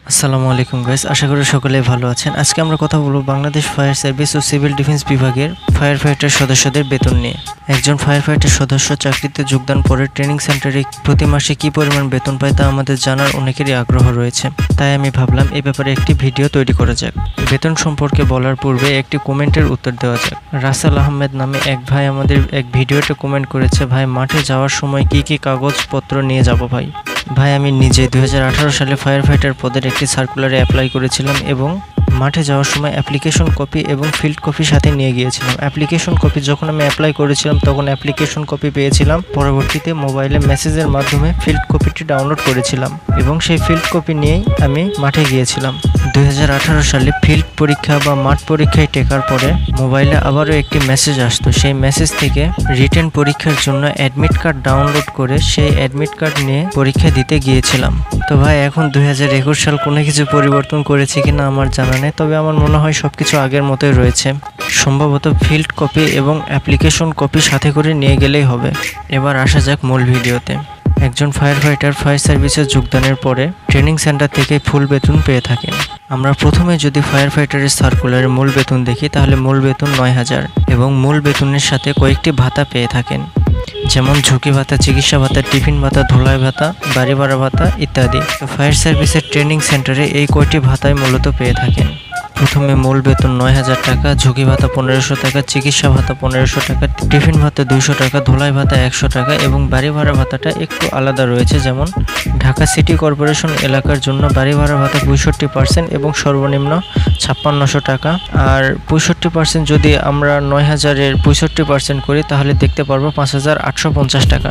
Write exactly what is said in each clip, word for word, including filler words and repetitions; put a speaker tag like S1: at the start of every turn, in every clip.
S1: আসসালামু আলাইকুম গাইস, আশা করি সকলেই ভালো আছেন। আজকে আমরা কথা বলবো বাংলাদেশ ফায়ার সার্ভিস ও সিভিল ডিফেন্স বিভাগের ফায়ার ফাইটার সদস্যদের বেতন নিয়ে। একজন ফায়ার ফাইটার সদস্য চাকরিতে যোগদান পরে ট্রেনিং সেন্টারে প্রতি মাসে কী পরিমাণ বেতন পায় তা আমাদের জানার অনেকেরই আগ্রহ রয়েছে, তাই আমি ভাবলাম এই ব্যাপারে একটি ভিডিও তৈরি করা যাক। বেতন সম্পর্কে বলার পূর্বে একটি কমেন্টের উত্তর দেওয়া যাক। রাসেল আহমেদ নামে এক ভাই আমাদের এক ভিডিওতে কমেন্ট করেছে, ভাই মাঠে যাওয়ার সময় কি কি কাগজপত্র নিয়ে যাব ভাই? ভাই আমি নিজে দুই হাজার আঠারো সালে ফায়ার ফাইটার পদের একটি সার্কুলারে অ্যাপ্লাই করেছিলাম এবং মাঠে যাওয়ার সময় অ্যাপ্লিকেশন কপি এবং ফিল্ড কপি সাথে নিয়ে গিয়েছিলাম। অ্যাপ্লিকেশন কপি যখন আমি অ্যাপ্লাই করেছিলাম তখন অ্যাপ্লিকেশন কপি পেয়েছিলাম, পরবর্তীতে মোবাইলে মেসেজের মাধ্যমে ফিল্ড কপিটি ডাউনলোড করেছিলাম এবং সেই ফিল্ড কপি নিয়েই আমি মাঠে গিয়েছিলাম। দুই হাজার আঠারো সালে ফিল্ড পরীক্ষা বা মাঠ পরীক্ষায় টেকার পরে মোবাইলে আবারও একটি মেসেজ আসতো। সেই মেসেজ থেকে রিটেন পরীক্ষার জন্য অ্যাডমিট কার্ড ডাউনলোড করে সেই অ্যাডমিট কার্ড নিয়ে পরীক্ষা দিতে গিয়েছিলাম। তো ভাই এখন দুই হাজার একুশ সাল কোনো কিছু পরিবর্তন করেছে কিনা আমার জানা নেই, তবে আমার মনে হয় সবকিছু আগের মতোই রয়েছে। সম্ভবত ফিল্ড কপি এবং অ্যাপ্লিকেশন কপি সাথে করে নিয়ে গেলেই হবে। এবার আসা যাক মূল ভিডিওতে। একজন ফায়ার ফাইটার ফায়ার সার্ভিসে যোগদানের পরে ট্রেনিং সেন্টার থেকে ফুল বেতন পেয়ে থাকেন। আমরা প্রথমে যদি ফায়ার ফাইটারের সার্কুলারের মূল বেতন দেখি তাহলে মূল বেতন নয় হাজার এবং মূল বেতনের সাথে কয়েকটি ভাতা পেয়ে থাকেন, যেমন ঝুঁকি ভাতা, চিকিৎসা ভাতা, টিফিন ভাতা, ধুলাই ভাতা, বাড়ি ভাড়া ভাতা ইত্যাদি। ফায়ার সার্ভিসের ট্রেনিং সেন্টারে এই কয়টি ভাতাই মূলত পেয়ে থাকেন। প্রথমে মূল বেতন নয় হাজার টাকা, ঝুঁকি ভাতা পনেরোশো টাকা, চিকিৎসা ভাতা পনেরোশো টাকা, টিফিন ভাতা দুইশো টাকা, ধুলাই ভাতা একশো টাকা এবং বাড়ি ভাড়া ভাতাটা একটু আলাদা রয়েছে। যেমন ঢাকা সিটি কর্পোরেশন এলাকার জন্য বাড়ি ভাড়া ভাতা পঁয়ষট্টি পার্সেন্ট এবং সর্বনিম্ন ছাপ্পান্নশো টাকা। আর পঁয়ষট্টি পার্সেন্ট যদি আমরা নয় হাজারের পঁয়ষট্টি পার্সেন্ট করি তাহলে দেখতে পারবো পাঁচ হাজার আটশো পঞ্চাশ টাকা।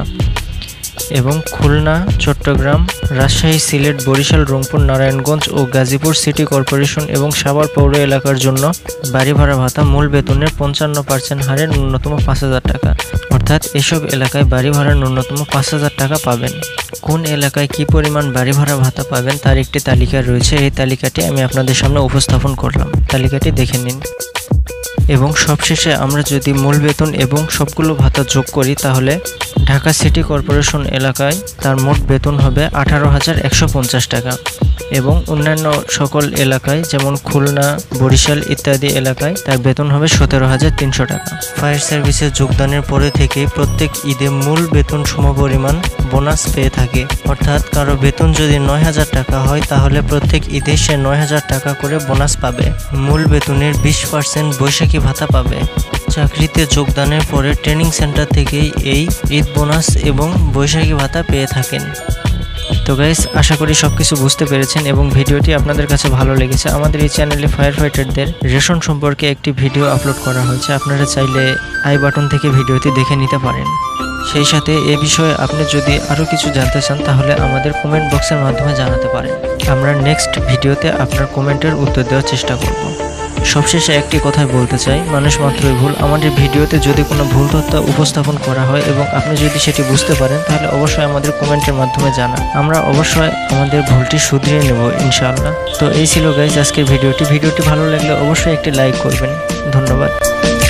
S1: এবং খুলনা, চট্টগ্রাম, রাজশাহী, সিলেট, বরিশাল, রংপুর, নারায়ণগঞ্জ ও গাজীপুর সিটি কর্পোরেশন এবং সাভার পৌর এলাকার জন্য বাড়ি ভাড়া ভাতা মূল বেতনের পঞ্চান্ন পার্সেন্ট হারে ন্যূনতম পাঁচ হাজার টাকা। অর্থাৎ এসব এলাকায় বাড়ি ভাড়া ন্যূনতম পাঁচ হাজার টাকা পাবেন। কোন এলাকায় কী পরিমাণ বাড়ি ভাড়া ভাতা পাবেন তার একটি তালিকা রয়েছে, এই তালিকাটি আমি আপনাদের সামনে উপস্থাপন করলাম, তালিকাটি দেখে নিন। এবং সবশেষে আমরা যদি মূল বেতন এবং সবগুলো ভাতা যোগ করি তাহলে ঢাকা সিটি কর্পোরেশন এলাকায় তার মোট বেতন হবে আঠারো হাজার একশো পঞ্চাশ টাকা এবং অন্যান্য সকল এলাকায় যেমন খুলনা, বরিশাল ইত্যাদি এলাকায় তার বেতন হবে সতেরো হাজার তিনশো টাকা। ফায়ার সার্ভিসে যোগদানের পরে থেকে প্রত্যেক ঈদে মূল বেতন সমপরিমাণ বোনাস পেয়ে থাকে। অর্থাৎ কারো বেতন যদি নয় হাজার টাকা হয় তাহলে প্রত্যেক ঈদে সে নয় হাজার টাকা করে বোনাস পাবে। মূল বেতনের বিশ পার্সেন্ট বৈশাখী ভাতা পাবে। চাকরিতে যোগদানের পরে ট্রেনিং সেন্টার থেকেই এই ঈদ বোনাস এবং বৈশাখী ভাতা পেয়ে থাকেন। তো গাইস, আশা করি সব কিছু বুঝতে পেরেছেন এবং ভিডিওটি আপনাদের কাছে ভালো লেগেছে। আমাদের এই চ্যানেলে ফায়ার ফাইটারদের রেশন সম্পর্কে একটি ভিডিও আপলোড করা হয়েছে, আপনারা চাইলে আই বাটন থেকে ভিডিওটি দেখে নিতে পারেন। সেই সাথে এ বিষয়ে আপনি যদি আরও কিছু জানতে চান তাহলে আমাদের কমেন্ট বক্সের মাধ্যমে জানাতে পারেন। আমরা নেক্সট ভিডিওতে আপনার কমেন্টের উত্তর দেওয়ার চেষ্টা করব। সবশেষে একটি কথাই বলতে চাই, মানুষ মাত্রই ভুল। আমাদের ভিডিওতে যদি কোনো ভুল তথ্য উপস্থাপন করা হয় এবং আপনি যদি সেটি বুঝতে পারেন তাহলে অবশ্যই আমাদের কমেন্টের মাধ্যমে জানান, আমরা অবশ্যই আমাদের ভুলটি শুধরিয়ে নেব ইনশাআল্লাহ। তো এই ছিল গাইজ আজকের ভিডিওটি। ভিডিওটি ভালো লাগলে অবশ্যই একটি লাইক করবেন। ধন্যবাদ।